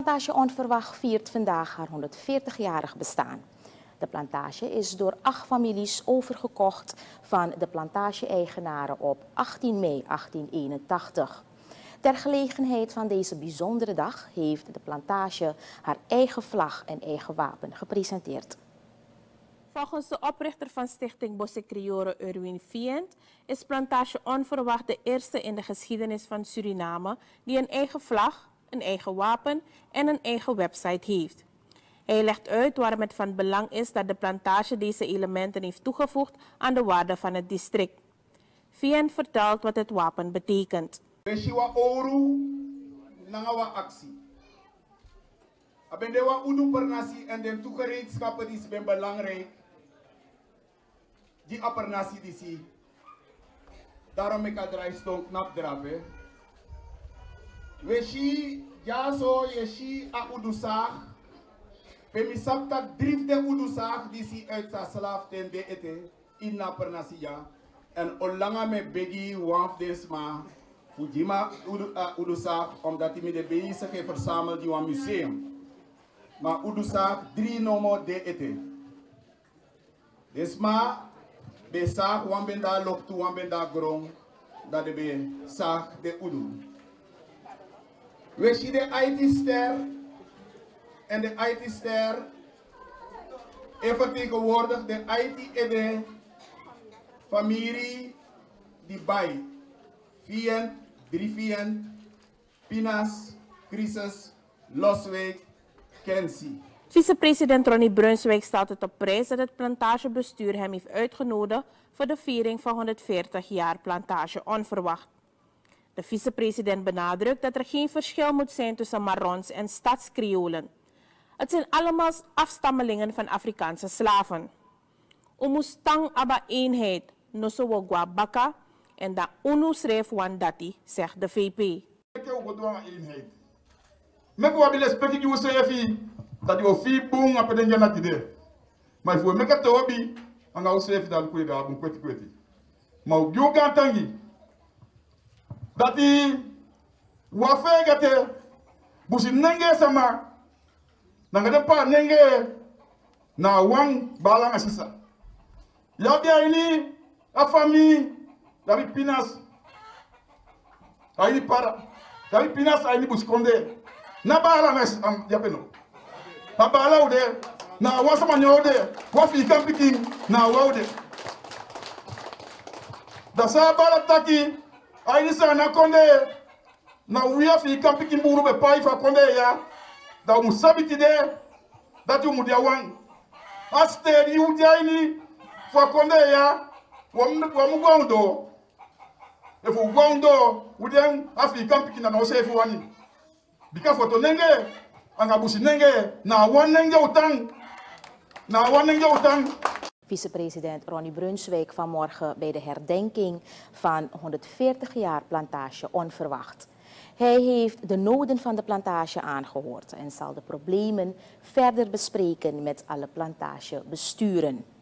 Plantage Onverwacht viert vandaag haar 140-jarig bestaan. De plantage is door 8 families overgekocht van de plantage-eigenaren op 18 mei 1881. Ter gelegenheid van deze bijzondere dag heeft de plantage haar eigen vlag en eigen wapen gepresenteerd. Volgens de oprichter van Stichting Bosse-Kriolen Erwin Vient is Plantage Onverwacht de eerste in de geschiedenis van Suriname die een eigen vlag, een eigen wapen en een eigen website heeft. Hij legt uit waarom het van belang is dat de plantage deze elementen heeft toegevoegd aan de waarde van het district. Vient vertelt wat het wapen betekent. Beshiwa oru nangawa actie. Abendewa udu pernasi en de toegereedschappen die zijn belangrijk. Die apernasi die zie. Daarom ik draai stond knap drapen. Weshi jaso yeshi a udusag. Pemisapta drift de udusag die zie uit sa slaaf ten de ete in na pernasi ja. En olanga me begi waf desma. Fujima udusag omdat hij met de bezig heeft verzameld in een museum. Maar udusag 3 nomo de ete. Desma besag wan benda loktu wan benda grong dat de besag de udu. We zien de IT-ster en de IT-ster vertegenwoordigt de IT-ede familie die bij Vient, 3 Vient, Pinas, Crisis, Loswijk, Kenzie. Vicepresident Ronnie Brunswijk stelt het op prijs dat het plantagebestuur hem heeft uitgenodigd voor de viering van 140 jaar Plantage Onverwacht. De vicepresident benadrukt dat er geen verschil moet zijn tussen Marrons en stadskriolen. Het zijn allemaal afstammelingen van Afrikaanse slaven. Omustang aba eenheid, noso wogwa baka en da unu schreef wan dati, zegt de VP. Dat je vier boom op de jana tide. Maar voor me kan het obi, en dan schrijf je dat kweta op een kweti. Maar je kan tangi. Dat die wafé gate, busi nenge sama, dan gaat de pa nenge na wang balang asisa. Ja dia ini a famille, dari pinas, aini para, dari pinas aini buskonde, na balang as japeno. Papa laude, na wasa manyode, wafi kampiking, na waude. Da sa bala taki, aini na konde, na uya fi kampiking buru be pai fa konde ya, da musabiti de, dat you mudia wang. Aste di ujaini fa konde ya, wamu gwaundo. Efu gwaundo, udiang afi kampiking na osefu wani. Bika foto nenge, Vicepresident Ronnie Brunswijk vanmorgen bij de herdenking van 140 jaar Plantage Onverwacht. Hij heeft de noden van de plantage aangehoord en zal de problemen verder bespreken met alle plantagebesturen.